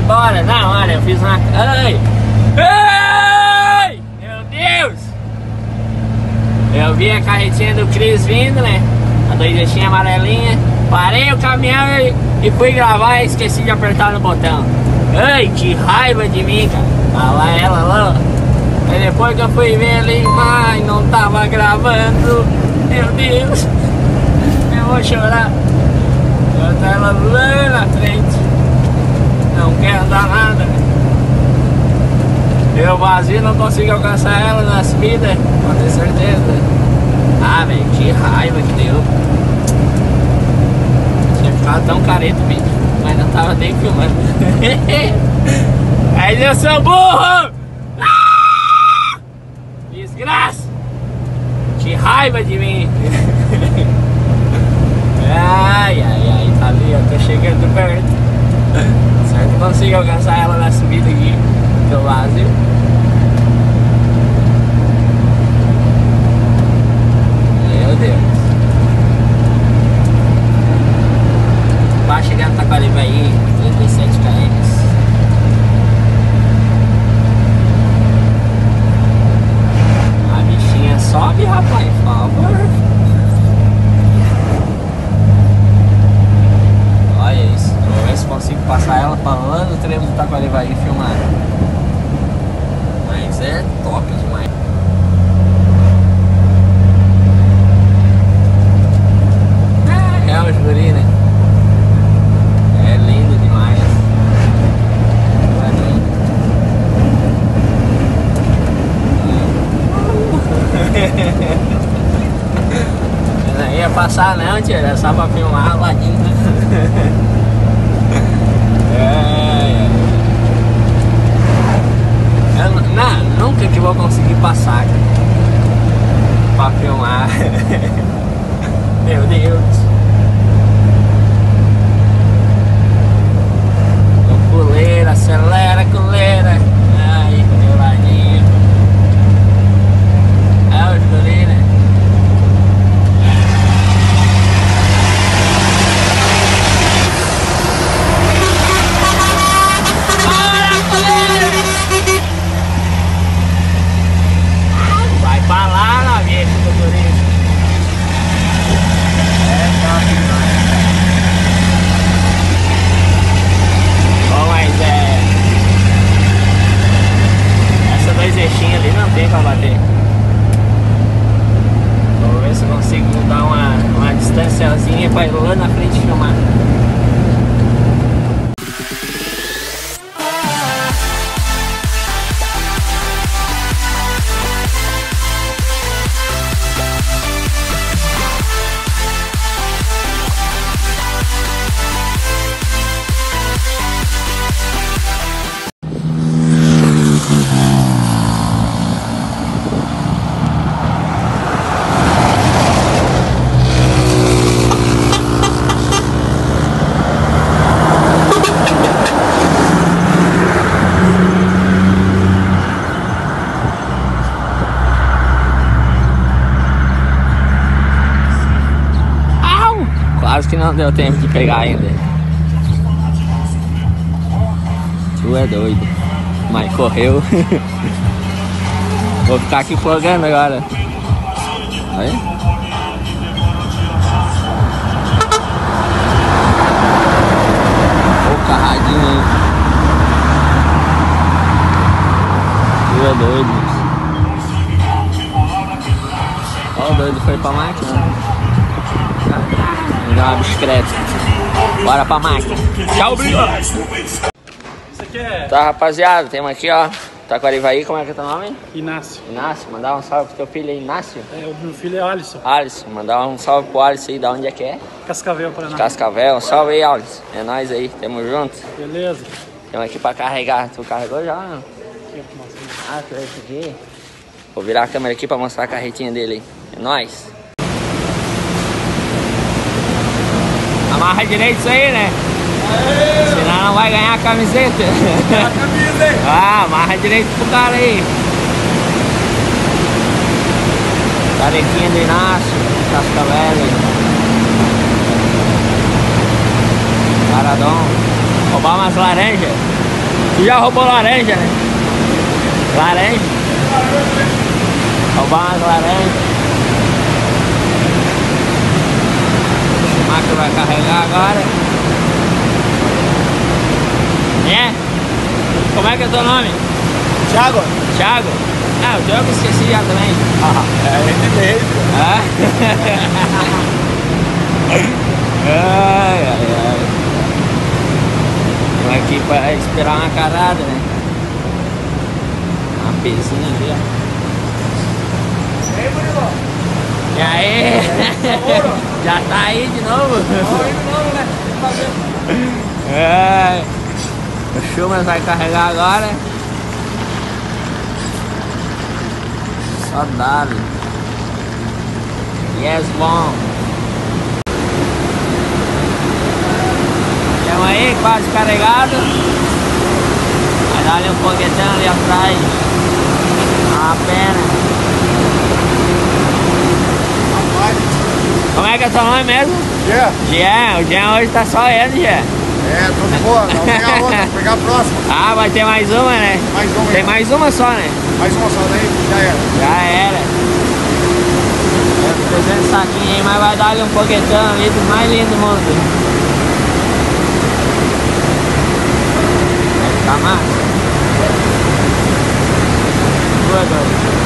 embora. Na hora eu fiz uma... Ai! Ai! Meu Deus! Eu vi a carretinha do Cris vindo, né? A 2 amarelinha. Parei o caminhão e fui gravar e esqueci de apertar no botão. Ai, que raiva de mim, cara. Tá lá ela lá. Aí depois que eu fui ver ali, ai, não tava gravando. Meu Deus. Eu vou chorar. Eu tô ela lá na frente. Não quer andar nada. Eu vazio não consigo alcançar ela na subida, pode ter certeza. Ah, velho, que raiva que deu. Tinha ficado tão careta o vídeo, mas não tava nem filmando. Mas eu sou burro! Ah! Desgraça! Que raiva de mim! Ai, ai, ai, tá ali, eu tô chegando perto. Certo, consigo alcançar ela na subida aqui do vazio. Meu Deus. Vai chegando no Taquarivaí, 37 km. A bichinha sobe, rapaz, por favor. Olha isso, vou ver se consigo passar ela falando o trevo do Taquarivaí filmar. Mas é top demais. É o guri, né? É lindo demais. Eu não ia passar não, tia, era só pra filmar o ladinho. Nunca que vou conseguir passar pra filmar. Meu Deus. Coleira, acelera, coleira. Ai, meu ladinho. É os guri, né? Vai pra lá, na minha guri. É top demais. Bom, mas essa 2 eixinhos ali não tem pra bater. Vou ver se eu consigo dar uma distanciazinha pra ir lá na frente filmar. Quase que não deu tempo de pegar ainda. Tu é doido. Mas correu. Vou ficar aqui fogando agora. Aí. Ô, carradinho aí. Tu é doido. Ó, o doido foi pra máquina. Dá uma bicicleta. Bora pra máquina. Tchau, obrigado. Isso aqui é... Tá, rapaziada, temos aqui, ó, Taquarivaí, como é que é teu nome? Inácio. Inácio, mandar um salve pro teu filho aí, Inácio? É, o meu filho é Alisson. Alisson, mandar um salve pro Alisson aí, da onde é que é? Cascavel, Paraná. Cascavel, um salve aí, Alisson. É nóis aí, tamo junto. Beleza. Temos aqui pra carregar. Tu carregou já, não? Aqui, ah, tu é esse aqui? Vou virar a câmera aqui pra mostrar a carretinha dele aí. É nóis. Amarra direito isso aí, né? Aê! Senão não vai ganhar a camiseta. A camisa, hein? Ah, amarra direito pro cara aí. Carequinha do Inácio, Cascavel. Paradão. Roubar umas laranjas. Tu já roubou laranja, né? Laranja. Roubar umas laranjas. A máquina vai carregar agora. É? Como é que é teu nome? Thiago? Thiago? Ah, o teu eu me esqueci já também. É ele mesmo. Ai, ai, ai. Vamos aqui para esperar uma carada, né? Uma pezinha ali, ó. E aí? Já tá aí de novo? É. O Schumas vai carregar agora. Só dado. Yes, bom. Estamos aí, quase carregado. Vai dar ali um foguetão ali atrás. A pena. Como é que é teu nome mesmo? Jean. O Jean hoje tá só ele, Jean. É, tô de boa, vamos pegar a outra, vou pegar a próxima. Ah, vai ter mais uma, né? Mais uma. Tem mais uma só, né? Mais uma só, daí já era. Já era. 300 saquinhos aí, mas vai dar ali um foguetão ali do mais lindo do mundo. Vai ficar massa. Boa, doido.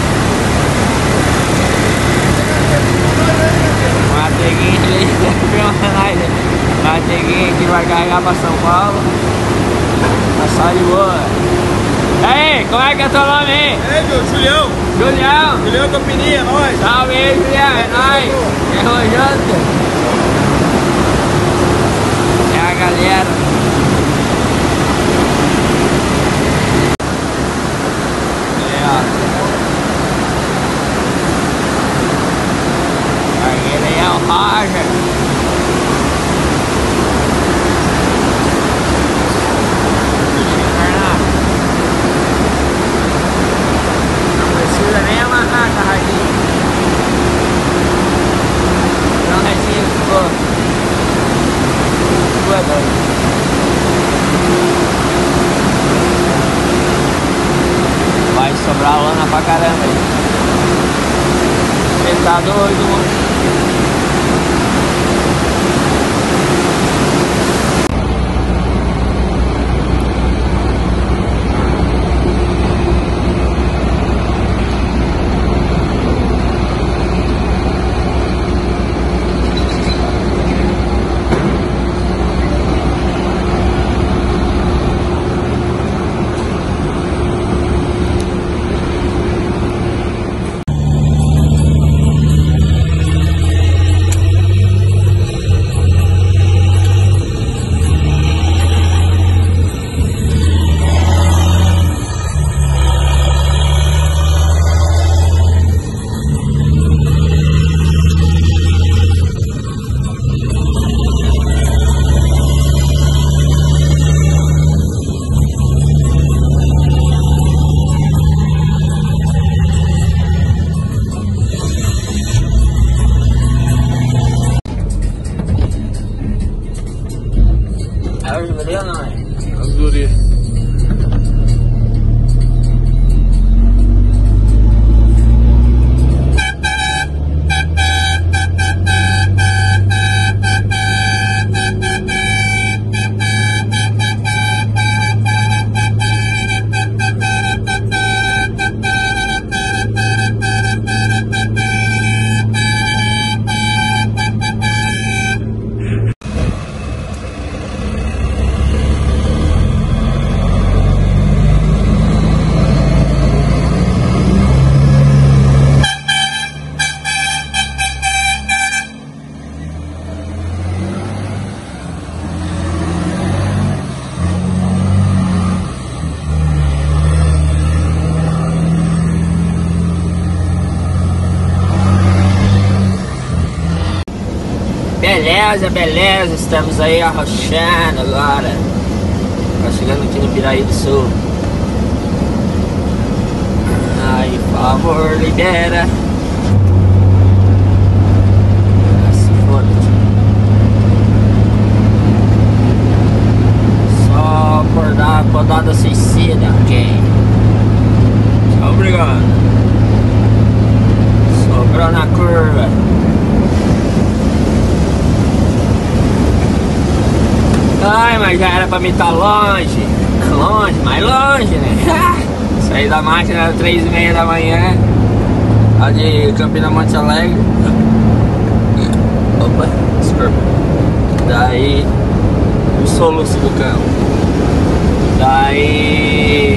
Mateguinho que vai carregar pra São Paulo. Tá só de boa. E aí, como é que é teu nome aí? Ei, Julião. Julião Campininha, é nóis. Salve aí, Julião, é nóis. Errou junto. É a galera. Aí, ó. Aquele aí é o Roger. Nem amarrar a carradinha. Não retinho ficou. Ficou doido. Vai sobrar lana pra caramba aí. Você tá doido, mano. Beleza, estamos aí arrochando agora. Tá chegando aqui no Piraí do Sul. Ai, por favor, libera. Se foda. Só por dar modo suicida, ok. Obrigado. Sobrou na curva. Ai, mas já era pra mim estar longe. Longe, mais longe, né? Saí da máquina era 3h30 da manhã, lá de Campina Monte Alegre. Opa, desculpa. Daí o soluço do carro. Daí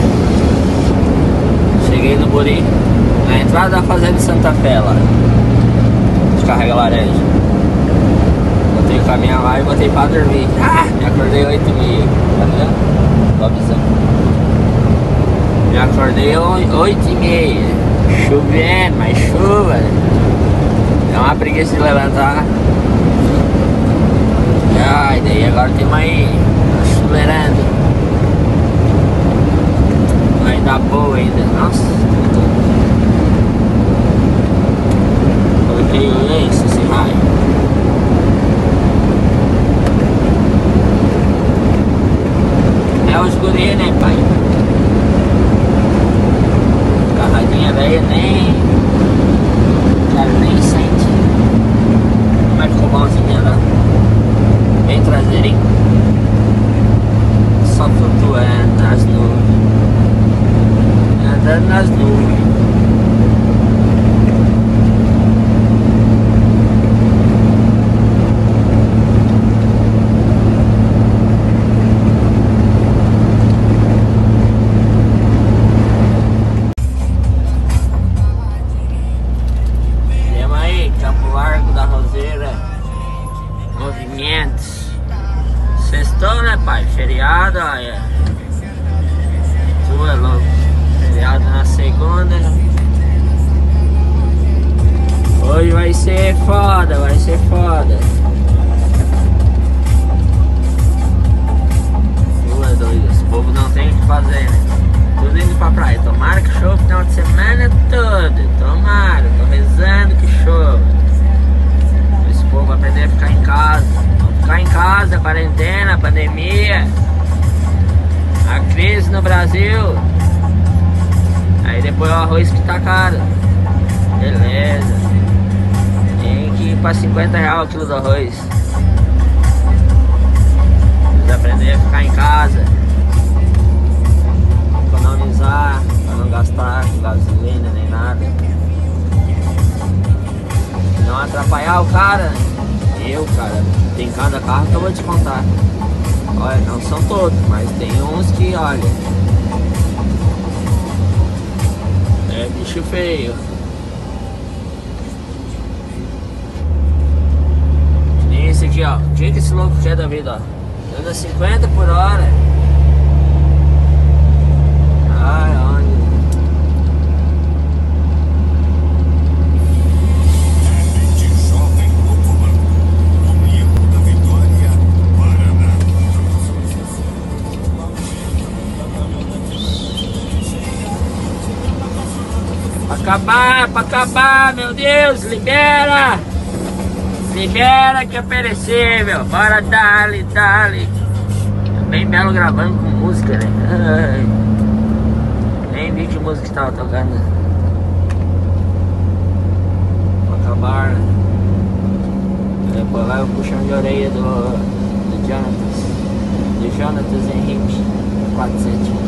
cheguei no Buri, na entrada da fazenda Santa Fé lá, descarrega laranja. Botei o caminhão lá e botei pra dormir. Me acordei 8h30. Tá vendo? Tô avisando. Me acordei 8h30. Chovendo, mas chuva. É uma preguiça de levantar. Ai, daí agora tem uma aí chuleirando. Vai dar boa ainda. Nossa. Coloquei esse raio. É os guri, né, pai? Carradinha velha nem... Cara, nem sente. Mas ficou bonzinha lá. Bem traseirinho. Só flutuando nas nuvens. Andando nas nuvens. Sextou, né, pai? Feriado, olha. Tu é louco. Feriado na segunda. Hoje vai ser foda, vai ser foda. Tu é doido, esse povo não tem o que fazer, né? Tudo indo pra praia. Tomara que chova o final de semana todo. Tomara, tô rezando que chova. Esse povo vai aprender a ficar em casa. Ficar em casa, quarentena, pandemia, a crise no Brasil. Aí depois o arroz que tá caro. Beleza. Tem que ir pra R$50 o quilo do arroz. Precisa aprender a ficar em casa, economizar, pra não gastar com gasolina nem nada. Não atrapalhar o cara, né? Cara, tem cada carro que eu vou te contar. Olha, não são todos, mas tem uns que, olha, é bicho feio. Nem esse aqui, ó. O que esse louco quer da vida, ó? Anda 50 por hora. Ai, olha. Pra acabar, meu Deus, libera! Libera que é perecível, bora dali. É bem belo gravando com música, né? Ai, nem vi que música estava tocando. Pra acabar, né? Depois vai o puxão de orelha do Jonatas Henrique 400.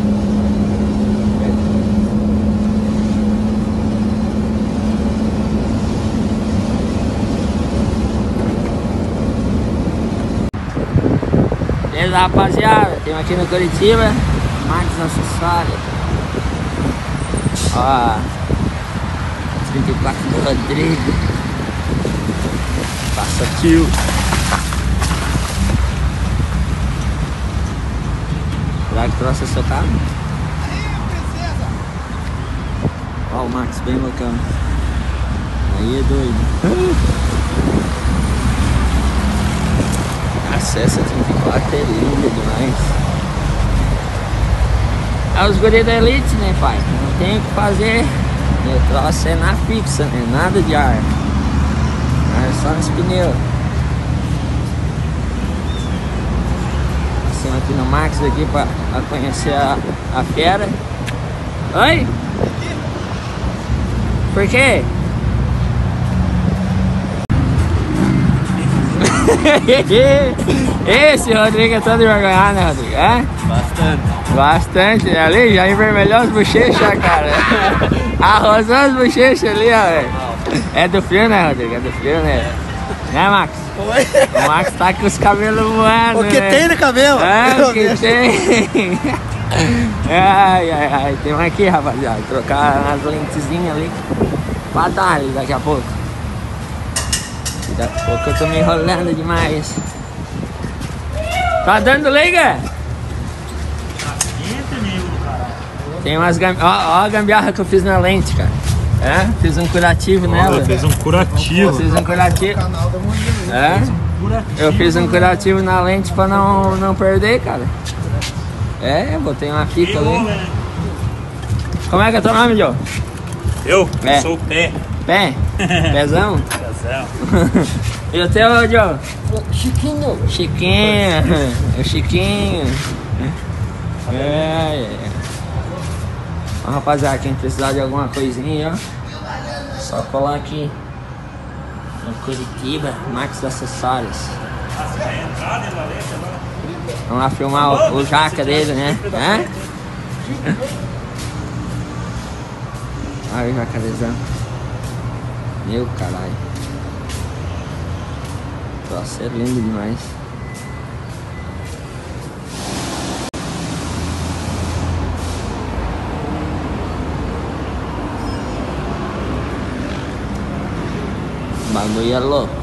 Beleza, rapaziada, temos aqui no Curitiba Max Acessório. Ó, 34 do Rodrigo. Passa tio. Será que trouxe seu carro? Ó, o Max bem loucão. Aí é doido. Essa 34 é linda demais. É os guri da Elite, né, pai? Não tem o que fazer. O troço é na fixa, né? Nada de ar. É só nos pneus. Acima aqui no Max aqui pra conhecer a fera. Oi? Por quê? Esse Rodrigo é todo envergonhado, né, Rodrigo? É? Bastante. Ali já envermelhou as bochechas, cara. Arrosou as bochechas ali, ó, velho. É do frio, né, Rodrigo? É do frio, né? Né, Max? Oi? O Max tá com os cabelos voando, O que né? tem no cabelo? É, o que tem. Ai. Tem um aqui, rapaziada. Trocar umas lentezinhas ali pra dar ali daqui a pouco. Daqui a pouco eu tô me enrolando demais. Tá dando liga? Tem umas gambiarra. Ó a gambiarra que eu fiz na lente, cara. É? Fiz um curativo nela. Fez um curativo. Fiz um curativo. Canal da Moinha. É? Eu fiz um curativo na lente pra não perder, cara. É, botei uma fita ali. Como é que é teu nome, Joe? Eu? É. Sou o Pé. Pé? Pezão? Pezão. E o teu, Joe? Chiquinho. Chiquinho. O Chiquinho. É. Ó, rapaziada, quem precisar de alguma coisinha, ó, só colar aqui no Curitiba, Max Acessórios. Vamos lá filmar o jaca dele, né? É? Olha o jacarezão. Meu caralho. Nossa, é lindo demais. O bagulho é louco.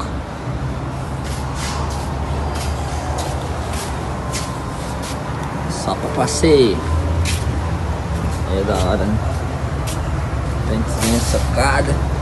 Só pra passeio. É da hora, né? Lentezinha socada.